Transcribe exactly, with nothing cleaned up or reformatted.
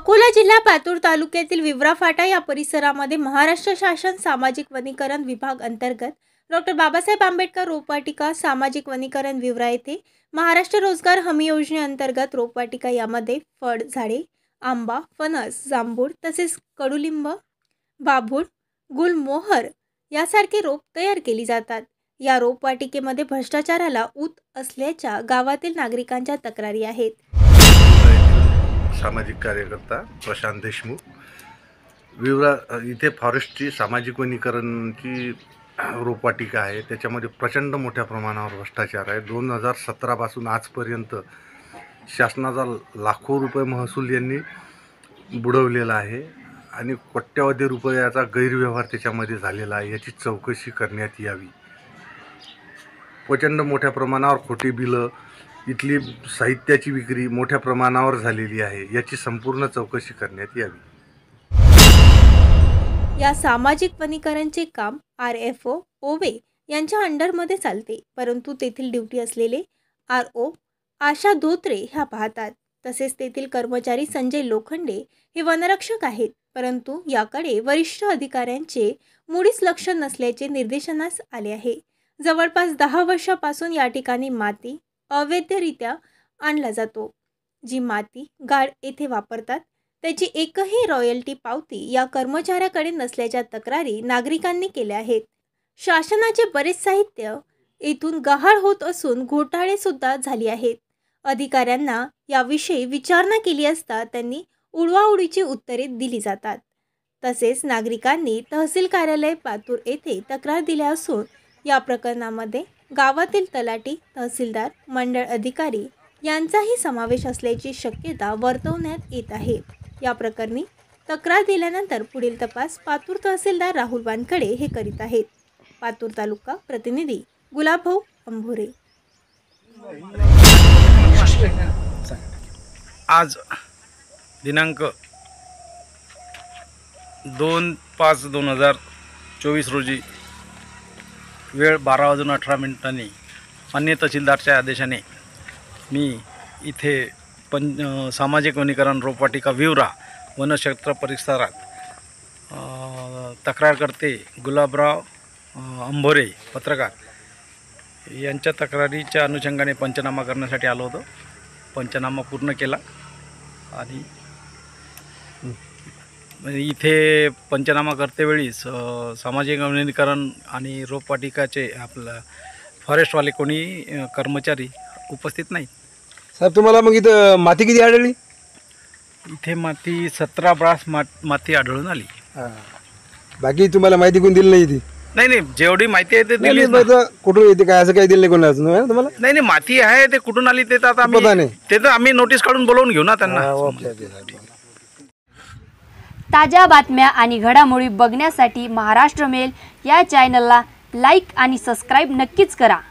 अकोला जिल्हा पातूर तालुक्यातील विवरा फाटा या परिसरामध्ये महाराष्ट्र शासन सामाजिक वनीकरण विभाग अंतर्गत डॉक्टर बाबासाहेब आंबेडकर रोपवाटिका सामाजिक वनीकरण विवरा येथे महाराष्ट्र रोजगार हमी योजनेअंतर्गत रोपवाटिका यामध्ये फळ झाडे, आंबा, फणस, जांभूळ तसेच कडुलिंब, बाभूळ, गुलमोहर यासारखे रोप तयार केली जातात। या रोपवाटिकेमध्ये भ्रष्टाचाराला ऊत असल्याच्या गावातील नागरिकांच्या तक्रारी आहेत। सामाजिक कार्यकर्ता प्रशांत देशमुख विवरा इथे फॉरेस्टची सामाजिक वनीकरणची रोपवाटिका आहे। त्याच्यामध्ये प्रचंड मोठ्या प्रमाणावर भ्रष्टाचार आहे। दोन हजार सतरा पासून आजपर्यंत शासनाचा लाखो रुपये महसूल यांनी बुडवलेला आहे आणि कोट्यवधी रुपयाचा गैरव्यवहार त्याच्यामध्ये झालेला आहे। याची चौकशी करण्यात यावी। प्रचंड मोठ्या प्रमाणावर खोटी बिलं, इथली साहित्याची विक्री मोठ्या प्रमाणावर झालेली आहे। याची संपूर्ण चौकशी करण्यात यावी। या सामाजिक वनीकरणचे काम आर एफ ओ ओवे यांच्या अंडरमध्ये चालते, परंतु तेथील ड्युटी असलेले आर ओ आशा धोत्रे ह्या पाहतात। तसेच तेथील कर्मचारी संजय लोखंडे हे वनरक्षक आहेत, परंतु याकडे वरिष्ठ अधिकाऱ्यांचे मुळीच लक्ष नसल्याचे निर्देशनास आले आहे। जवळपास दहा वर्षापासून या ठिकाणी माती अवैधरित्या आणला जातो। जी माती गाड येथे वापरतात त्याची एकही रॉयल्टी पावती या कर्मचाऱ्याकडे नसल्याच्या तक्रारी नागरिकांनी केल्या आहेत। शासनाचे बरेच साहित्य येथून गहाळ होत असून घोटाळे सुद्धा झाली आहेत। अधिकाऱ्यांना याविषयी विचारणा केली असता त्यांनी उडवाउडीची उत्तरे दिली जातात। तसेच नागरिकांनी तहसील कार्यालय पातूर येथे तक्रार दिल्या असून या प्रकरणामध्ये गावातील तलाठी, तहसीलदार, मंडळ अधिकारी यांचाही समावेश असल्याची शक्यता वर्तवण्यात येत आहे। या प्रकरणी तक्रार दिल्यानंतर पुढील तपास पातूर तहसीलदार राहुल वानखडे हे करीत आहेत। पातूर तालुका प्रतिनिधी गुलाबभाऊ अंभोरे। आज दिनांक दोन पाच दोन हजार चोवीस रोजी वेळ बारा वाजून अठरा मिनिटांनी माननीय तहसीलदारच्या आदेशाने मी इथे पं सामाजिक वनीकरण रोपवाटिका विवरा वनक्षेत्र परिसरात तक्रारकर्ते गुलाबराव अंभोरे पत्रकार यांच्या तक्रारीच्या अनुषंगाने पंचनामा करण्यासाठी आलो होतो। पंचनामा पूर्ण केला आणि इथे पंचनामा करतेवेळी सामाजिक वनीकरण आणि रोपवाटिकाचे आपलं फॉरेस्टवाले कोणी कर्मचारी उपस्थित नाहीत। साहेब तुम्हाला मग इथं माती किती आढळली? इथे माती सतरा ब्रास मा माती आढळून आली। बाकी तुम्हाला माहिती कोण दिली नाही? ती नाही नाही जेवढी माहिती आहे ते दिली। कुठून येते काय असं काही दिलं नाही कोणाला तुम्हाला? नाही नाही माती आहे ते कुठून आली ते तर आता आम्ही ते तर आम्ही नोटीस काढून बोलवून घेऊ ना त्यांना। ताज्या बातम्या आणि घडामोडी बघण्यासाठी महाराष्ट्र मेल या चॅनलला लाईक आणि सबस्क्राईब नक्कीच करा।